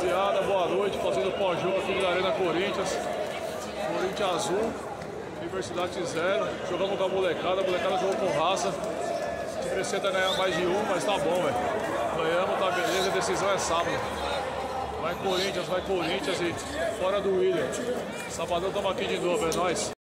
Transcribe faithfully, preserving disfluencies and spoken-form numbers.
rapaziada, boa noite, fazendo pós-jogo aqui na Arena Corinthians. Corinthians azul, Universidade zero. Jogamos com a molecada, a molecada jogou com raça. A gente precisa ganhar mais de um, mas tá bom, velho. Ganhamos, tá beleza, a decisão é sábado. Vai Corinthians, vai Corinthians e fora do William. Sabadão estamos aqui de novo, é nóis.